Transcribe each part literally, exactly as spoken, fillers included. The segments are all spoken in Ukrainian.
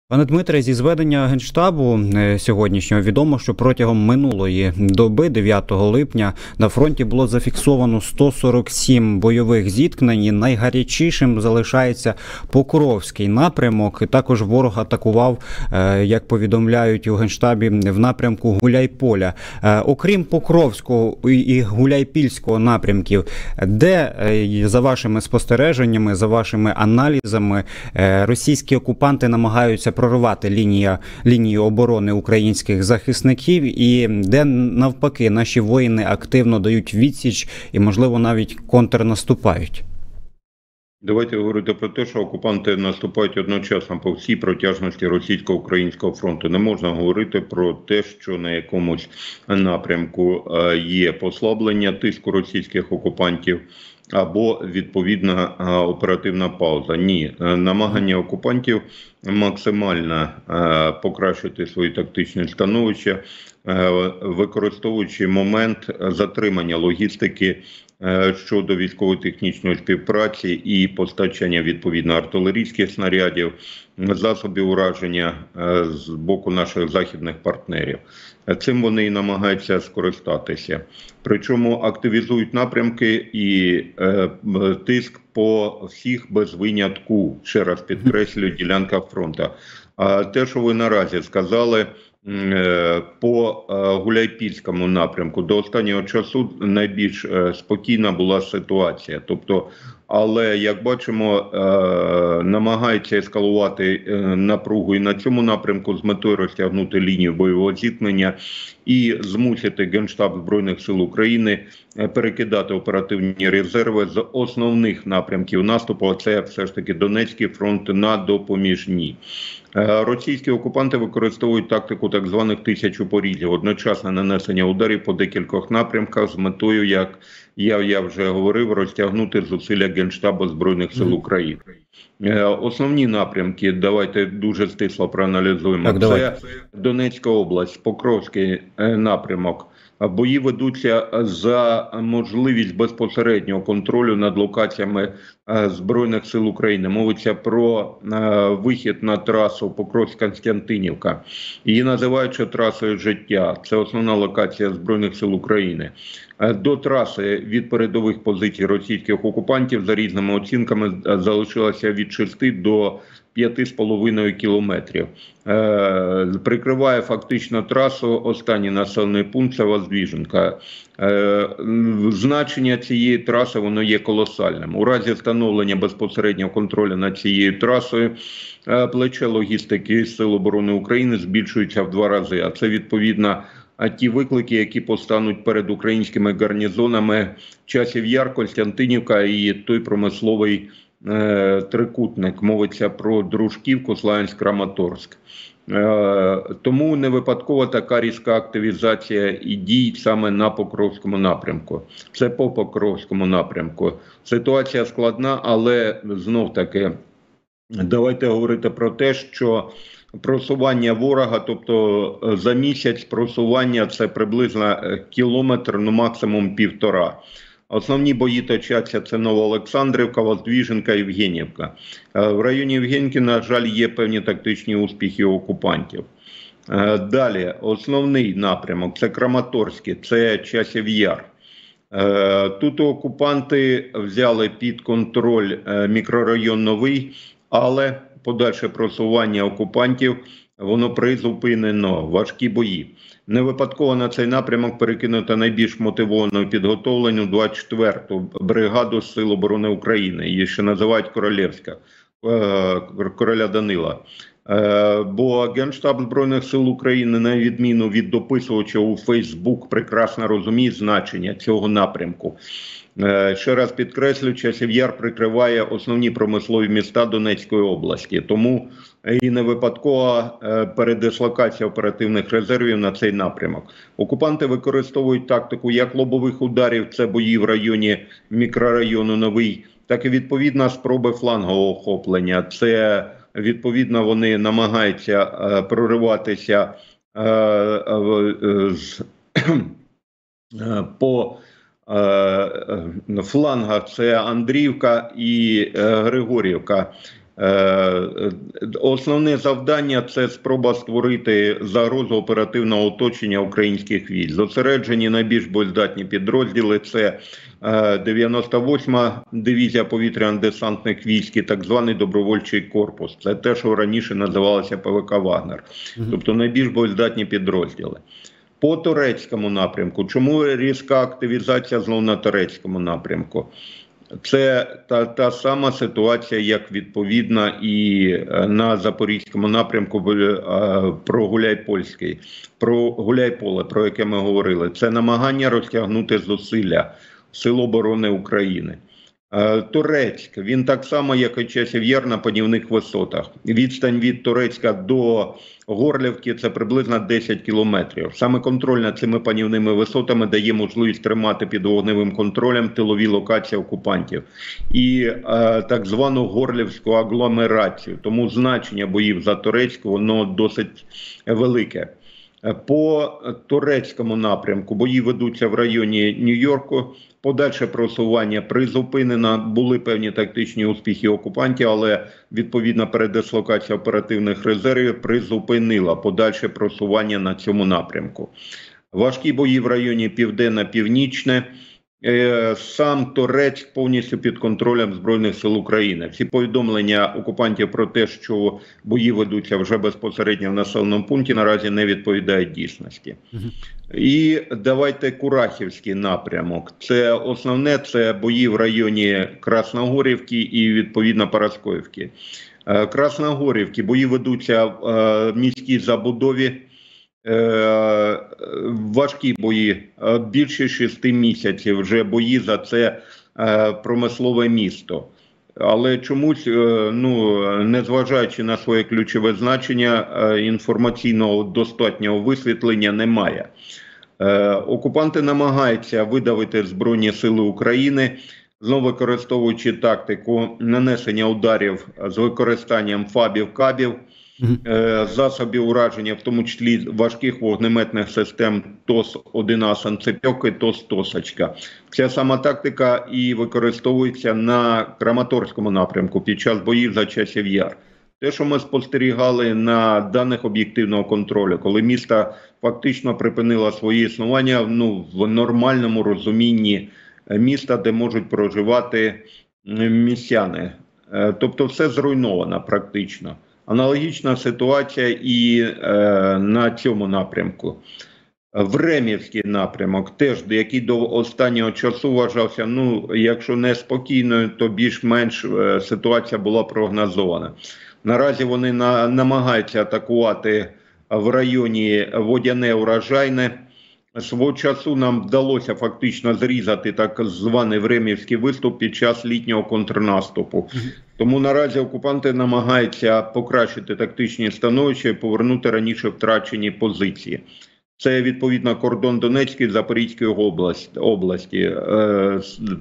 Пане Дмитре, зі зведення Генштабу сьогоднішнього відомо, що протягом минулої доби, дев'ятого липня, на фронті було зафіксовано сто сорок сім бойових зіткнень. І найгарячішим залишається Покровський напрямок. І також ворог атакував, як повідомляють у Генштабі, в напрямку Гуляйполя. Окрім Покровського і Гуляйпільського напрямків, де, за вашими спостереженнями, за вашими аналізами, російські окупанти намагаються проривати лінія, лінію оборони українських захисників, і де навпаки наші воїни активно дають відсіч і, можливо, навіть контрнаступають? Давайте говорити про те, що окупанти наступають одночасно по всій протяжності російсько-українського фронту. Не можна говорити про те, що на якомусь напрямку є послаблення тиску російських окупантів або відповідна оперативна пауза. Ні, намагання окупантів максимально покращити свої тактичні становища, використовуючи момент затримання логістики щодо військово-технічної співпраці і постачання відповідно артилерійських снарядів, засобів ураження з боку наших західних партнерів. Цим вони і намагаються скористатися. Причому активізують напрямки і е, тиск по всіх без винятку, ще раз підкреслюю, ділянках фронту. А те, що ви наразі сказали, по Гуляйпільському напрямку до останнього часу найбільш спокійна була ситуація. Тобто, але, як бачимо, намагається ескалувати напругу і на цьому напрямку з метою розтягнути лінію бойового зіткнення і змусити Генштаб Збройних сил України перекидати оперативні резерви з основних напрямків наступу, а це все ж таки Донецький фронт, на допоміжні. Російські окупанти використовують тактику так званих тисячопорізів, одночасне нанесення ударів по декількох напрямках з метою, як я, я вже говорив, розтягнути зусилля Генштабу Збройних сил України. Основні напрямки, давайте дуже стисло проаналізуємо. Так, це Донецька область, Покровський напрямок. Бої ведуться за можливість безпосереднього контролю над локаціями Збройних сил України. Мовиться про вихід на трасу Покровськ-Константинівка. Її називають ще трасою життя. Це основна локація Збройних сил України. До траси від передових позицій російських окупантів за різними оцінками залишилося від шести до п'яти з половиною кілометрів. Е, прикриває фактично трасу останній населений пункт – це Воздвиженка. Е, значення цієї траси воно є колосальним. У разі встановлення безпосереднього контролю над цією трасою е, плече логістики Сил оборони України збільшується в два рази. А це відповідно ті виклики, які постануть перед українськими гарнізонами Часів Яр, Костянтинівка і той промисловий е, трикутник. Мовиться про Дружківку, Славянськ, Краматорськ. Е, тому не випадкова така різка активізація і дій саме на Покровському напрямку. Це по Покровському напрямку. Ситуація складна, але знов-таки давайте говорити про те, що просування ворога, тобто за місяць просування – це приблизно кілометр, ну максимум півтора. Основні бої точаться – це Новоолександрівка, Воздвиженка, Євгенівка. В районі Євгенівки, на жаль, є певні тактичні успіхи окупантів. Далі, основний напрямок – це Краматорський, це Часів Яр. Тут окупанти взяли під контроль мікрорайон Новий, але подальше просування окупантів, воно призупинено, важкі бої. Не випадково на цей напрямок перекинуто найбільш мотивовану і підготовлену двадцять четверту бригаду Сил оборони України. Її ще називають Королівська, короля Данила. Бо Генштаб Збройних сил України, на відміну від дописувача у Фейсбук, прекрасно розуміє значення цього напрямку. Ще раз підкреслю, Часів Яр прикриває основні промислові міста Донецької області. Тому і не випадкова передислокація оперативних резервів на цей напрямок. Окупанти використовують тактику як лобових ударів, це бої в районі мікрорайону Новий, так і відповідно спроби флангового охоплення. Це відповідно вони намагаються прориватися по флангах, це Андріївка і Григорівка. Основне завдання – це спроба створити загрозу оперативного оточення українських військ. Зосереджені найбільш боєздатні підрозділи – це дев'яносто восьма дивізія повітряно-десантних військ і так званий добровольчий корпус. Це те, що раніше називалося Пе Ве Ка «Вагнер». Тобто найбільш боєздатні підрозділи. По турецькому напрямку. Чому різка активізація знову на турецькому напрямку? Це та, та сама ситуація, як відповідна і на Запорізькому напрямку про Гуляйпольський, про Гуляйполе, про яке ми говорили. Це намагання розтягнути зусилля Сил оборони України. Турецьк, він так само, як і Часів Яр, на панівних висотах. Відстань від Турецька до Горлівки – це приблизно десять кілометрів. Саме контроль над цими панівними висотами дає можливість тримати під вогневим контролем тилові локації окупантів і е, так звану Горлівську агломерацію. Тому значення боїв за Турецьку, воно досить велике. По турецькому напрямку бої ведуться в районі Нью-Йорку. Подальше просування призупинено, були певні тактичні успіхи окупантів, але відповідна передислокація оперативних резервів призупинила подальше просування на цьому напрямку. Важкі бої в районі Південно-Північне. Сам Турецьк повністю під контролем Збройних сил України. Всі повідомлення окупантів про те, що бої ведуться вже безпосередньо в населеному пункті, наразі не відповідають дійсності. Угу. І давайте Курахівський напрямок. Це основне, це бої в районі Красногорівки і відповідно Параскоївки. Красногорівки бої ведуться в міській забудові. Важкі бої, більше шести місяців вже бої за це промислове місто. Але чомусь, ну, незважаючи на своє ключове значення, інформаційного достатнього висвітлення немає. Окупанти намагаються видавити Збройні сили України, знову використовуючи тактику нанесення ударів з використанням фабів, кабів, засобів ураження, в тому числі важких вогнеметних систем Т О С один А «Санцепьок» і Т О С «Тосочка». Ця сама тактика і використовується на Краматорському напрямку під час боїв за Часів Яр. Те, що ми спостерігали на даних об'єктивного контролю, коли місто фактично припинило своє існування, ну, в нормальному розумінні міста, де можуть проживати містяни. Тобто все зруйновано практично. Аналогічна ситуація і е, на цьому напрямку. Времівський напрямок, теж, який до останнього часу вважався, ну, якщо не спокійною, то більш-менш е, ситуація була прогнозована. Наразі вони на, намагаються атакувати в районі Водяне-Урожайне. Свого часу нам вдалося фактично зрізати так званий Времівський виступ під час літнього контрнаступу. Тому наразі окупанти намагаються покращити тактичні становища і повернути раніше втрачені позиції. Це, відповідно, кордон Донецької і Запорізької області. області. Е,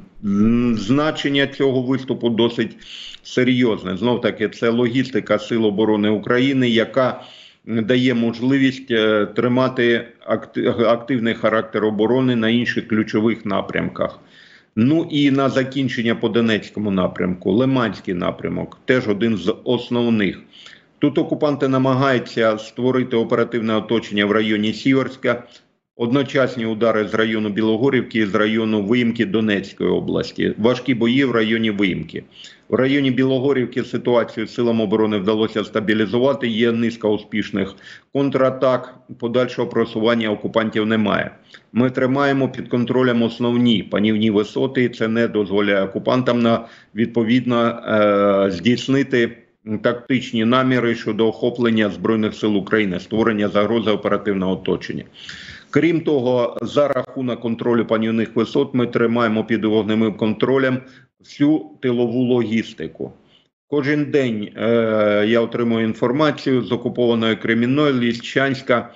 значення цього виступу досить серйозне. Знов-таки, це логістика Сил оборони України, яка дає можливість тримати активний характер оборони на інших ключових напрямках. Ну і на закінчення по Донецькому напрямку, Лиманський напрямок, теж один з основних. Тут окупанти намагаються створити оперативне оточення в районі Сіверська, одночасні удари з району Білогорівки і з району Виїмки Донецької області, важкі бої в районі Виїмки. В районі Білогорівки ситуацію силам оборони вдалося стабілізувати, є низка успішних контратак, подальшого просування окупантів немає. Ми тримаємо під контролем основні панівні висоти, і це не дозволяє окупантам на, відповідно е здійснити тактичні наміри щодо охоплення Збройних сил України, створення загрози оперативного оточення. Крім того, за рахунок контролю панівних висот ми тримаємо під вогневим контролем всю тилову логістику. Кожен день е, я отримую інформацію з окупованої Кремінної, Ліщанська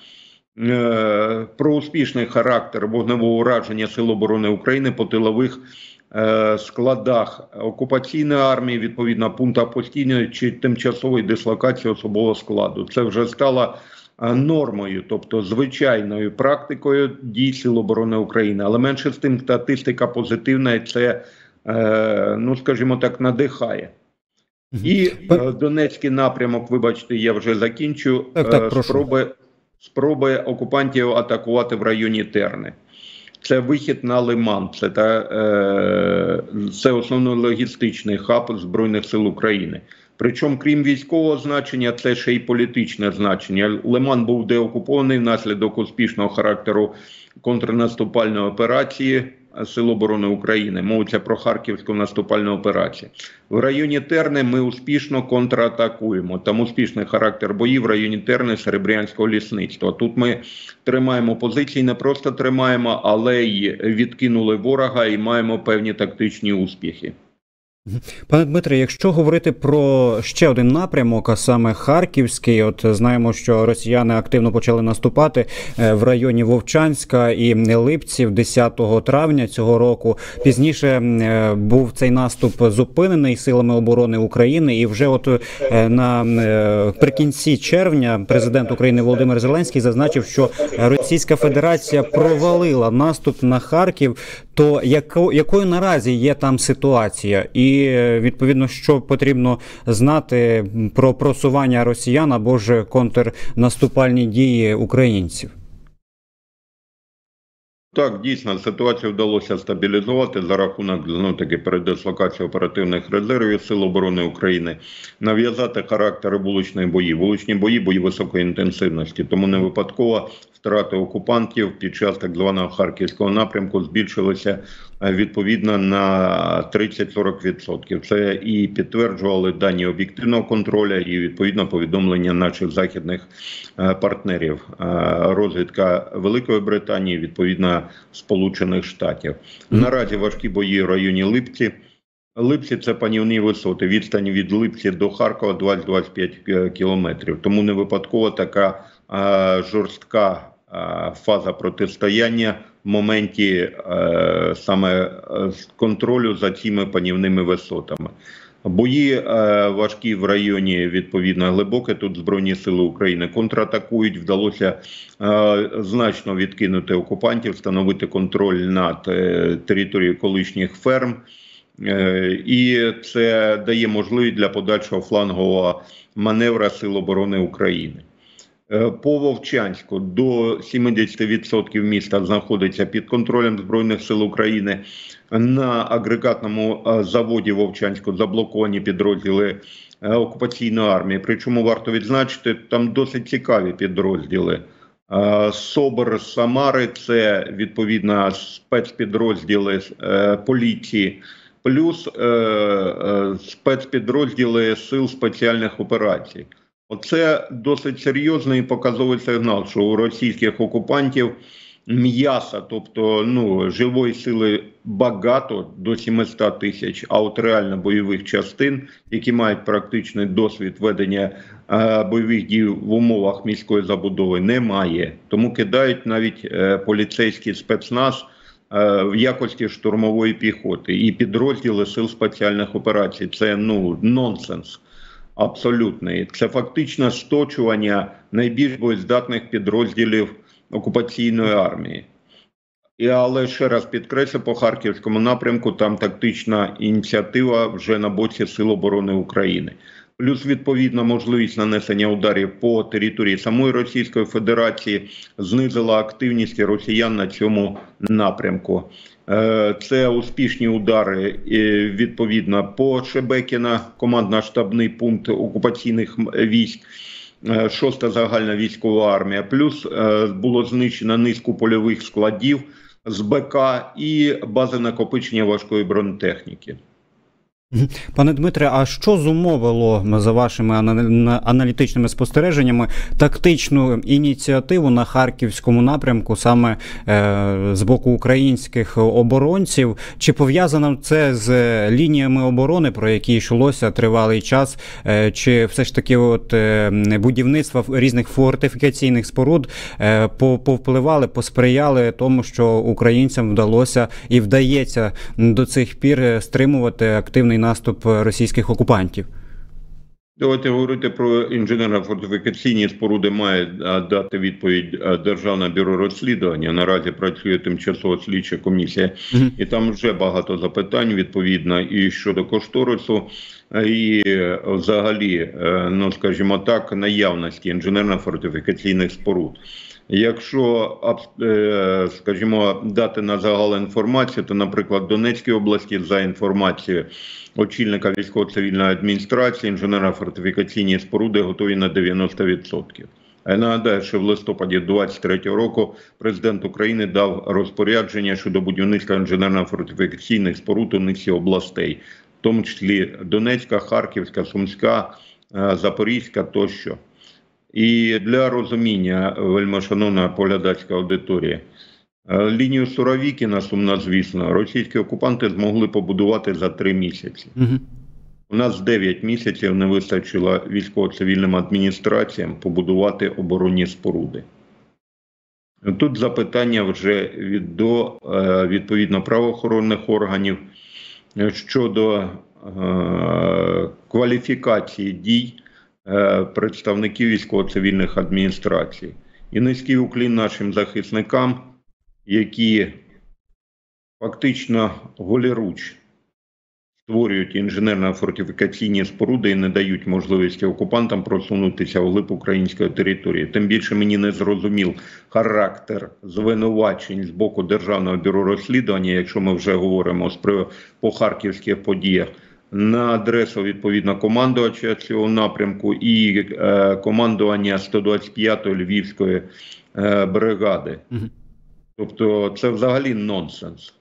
е, про успішний характер вогневого ураження Сил оборони України по тилових е, складах окупаційної армії, відповідно пунктах постійної чи тимчасової дислокації особового складу. Це вже стало нормою, тобто звичайною практикою дій Сил оборони України. Але менше з тим статистика позитивна, і це, е, ну скажімо так, надихає. І е, Донецький напрямок, вибачте, я вже закінчу, так, так, е, спроби, спроби окупантів атакувати в районі Терни. Це вихід на Лиман, це, та, е, це основний логістичний хаб Збройних сил України. Причому, крім військового значення, це ще й політичне значення. Лиман був деокупований внаслідок успішного характеру контрнаступальної операції Сил оборони України. Мовиться про Харківську наступальну операцію. В районі Терни ми успішно контратакуємо. Там успішний характер боїв в районі Терни Серебрянського лісництва. Тут ми тримаємо позиції, не просто тримаємо, але й відкинули ворога і маємо певні тактичні успіхи. Пане Дмитре, якщо говорити про ще один напрямок, а саме Харківський, от знаємо, що росіяни активно почали наступати в районі Вовчанська і Липців десятого травня цього року. Пізніше був цей наступ зупинений силами оборони України, і вже от на прикінці червня президент України Володимир Зеленський зазначив, що Російська Федерація провалила наступ на Харків. То яко, якою наразі є там ситуація? І, відповідно, що потрібно знати про просування росіян або ж контрнаступальні дії українців? Так, дійсно, ситуацію вдалося стабілізувати за рахунок, ну, таки, передислокації оперативних резервів Сил оборони України, нав'язати характери вуличних боїв. Вуличні бої – бої високої інтенсивності, тому не випадково втрати окупантів під час так званого Харківського напрямку збільшилися відповідно на тридцять-сорок відсотків. Це і підтверджували дані об'єктивного контролю, і відповідно повідомлення наших західних партнерів. Розвідка Великої Британії, відповідно Сполучених Штатів. Наразі важкі бої в районі Липці. Липці – це панівні висоти. Відстань від Липці до Харкова двадцять - двадцять п'ять кілометрів. Тому не випадково така а, жорстка а, фаза протистояння в моменті а, саме контролю за цими панівними висотами. Бої е, важкі в районі, відповідно, глибоке. Тут Збройні сили України контратакують. Вдалося е, значно відкинути окупантів, встановити контроль над е, територією колишніх ферм. Е, і це дає можливість для подальшого флангового маневра Сил оборони України. Е, по Вовчанську до сімдесят відсотків міста знаходиться під контролем Збройних сил України. На агрегатному заводі Вовчанську заблоковані підрозділи окупаційної армії. Причому варто відзначити, там досить цікаві підрозділи. СОБР Самари – це відповідно спецпідрозділи поліції, плюс спецпідрозділи Сил спеціальних операцій. Оце досить серйозний і показовий сигнал, що у російських окупантів м'яса, тобто ну, живої сили багато, до сімсот тисяч, а от реально бойових частин, які мають практичний досвід ведення е, бойових дій в умовах міської забудови, немає. Тому кидають навіть е, поліцейський спецназ е, в якості штурмової піхоти і підрозділи Сил спеціальних операцій. Це ну, нонсенс абсолютний. Це фактично сточування найбільш боєздатних підрозділів окупаційної армії. І, але ще раз підкреслю, по Харківському напрямку там тактична ініціатива вже на боці Сил оборони України. Плюс, відповідно, можливість нанесення ударів по території самої Російської Федерації знизила активність росіян на цьому напрямку. Це успішні удари, відповідно, по Шебекіна, командно-штабний пункт окупаційних військ, шоста загальна військова армія, плюс е, було знищено низку польових складів з БК і бази накопичення важкої бронетехніки. Пане Дмитре, а що зумовило, за вашими аналітичними спостереженнями, тактичну ініціативу на Харківському напрямку саме е, з боку українських оборонців? Чи пов'язано це з лініями оборони, про які йшлося тривалий час, е, чи все ж таки от, е, будівництва різних фортифікаційних споруд е, повпливали, посприяли тому, що українцям вдалося і вдається до цих пір стримувати активний наступ російських окупантів? Давайте говорити про інженерно-фортифікаційні споруди має дати відповідь Державне бюро розслідування. Наразі працює тимчасова слідча комісія. Mm-hmm. І там вже багато запитань відповідно і щодо кошторису, і взагалі, ну скажімо так, наявності інженерно-фортифікаційних споруд. Якщо, скажімо, дати на загал інформацію, то, наприклад, в Донецькій області, за інформацією очільника військово-цивільної адміністрації, інженерно-фортифікаційні споруди готові на дев'яносто відсотків. А я нагадаю, що в листопаді двадцять третього року президент України дав розпорядження щодо будівництва інженерно-фортифікаційних споруд у низці областей, в тому числі Донецька, Харківська, Сумська, Запорізька тощо. І для розуміння, вельмишановна поглядацька аудиторія, лінію Суровікіна, сумнозвісно, російські окупанти змогли побудувати за три місяці. Угу. У нас дев'ять місяців не вистачило військово-цивільним адміністраціям побудувати оборонні споруди. Тут запитання вже від, до відповідно правоохоронних органів щодо е, кваліфікації дій е, представників військово-цивільних адміністрацій. І низький уклін нашим захисникам, які фактично голіруч створюють інженерно-фортифікаційні споруди і не дають можливості окупантам просунутися вглиб української території. Тим більше мені не зрозумів характер звинувачень з боку Державного бюро розслідування, якщо ми вже говоримо по харківських подіях, на адресу відповідно командувача цього напрямку і е, командування сто двадцять п'ятої Львівської е, бригади. Угу. Тобто це взагалі нонсенс.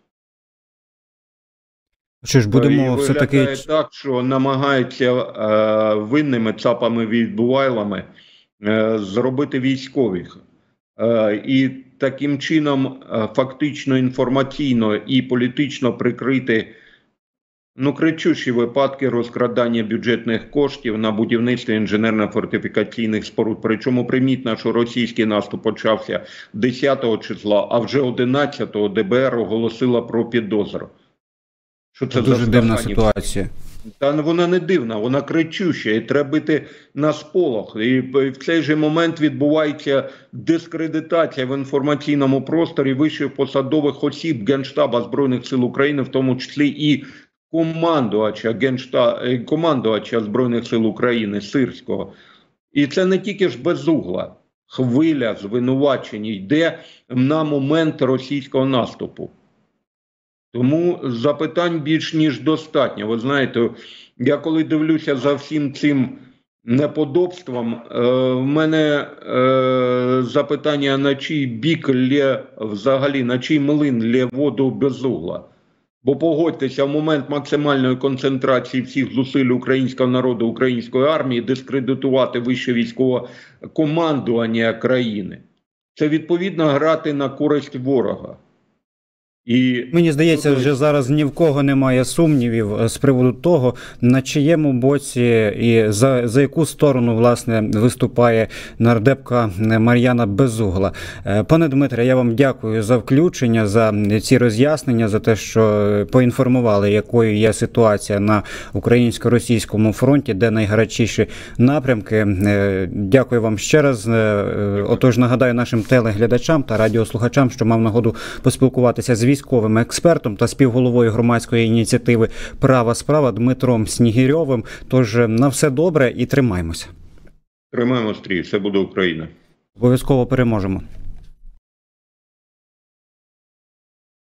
Що ж, будемо все-таки... так, що намагаються е, винними цапами відбувайлами е, зробити військових. Е, і таким чином е, фактично інформаційно і політично прикрити ну, кричущі випадки розкрадання бюджетних коштів на будівництво інженерно-фортифікаційних споруд. Причому примітно, що російський наступ почався десятого числа, а вже одинадцятого де бе ер оголосила про підозру. Що це дуже за дивна ситуація. Та вона не дивна, вона кричуща, і треба бити на сполох. І в цей же момент відбувається дискредитація в інформаційному просторі вищих посадових осіб Генштаба Збройних сил України, в тому числі і командувача, Геншта... командувача Збройних сил України Сирського. І це не тільки ж Безугла. Хвиля звинувачень йде на момент російського наступу. Тому запитань більш ніж достатньо. Ви знаєте, я коли дивлюся за всім цим неподобством, е, в мене е, запитання, на чий бік лє взагалі, на чий млин лє воду Безугла. Бо погодьтеся, в момент максимальної концентрації всіх зусиль українського народу, української армії, дискредитувати вище військове командування країни. Це відповідно грати на користь ворога. І мені здається, вже зараз ні в кого немає сумнівів з приводу того, на чиєму боці і за, за яку сторону, власне, виступає нардепка Мар'яна Безугла. Пане Дмитре, я вам дякую за включення, за ці роз'яснення, за те, що поінформували, якою є ситуація на українсько-російському фронті, де найгарячіші напрямки. Дякую вам ще раз. Отож, нагадаю нашим телеглядачам та радіослухачам, що мав нагоду поспілкуватися з військовим експертом та співголовою громадської ініціативи «Права справа» Дмитром Снігирьовим. Тож на все добре і тримаємося. Тримаємо стрій, все буде Україна. Обов'язково переможемо.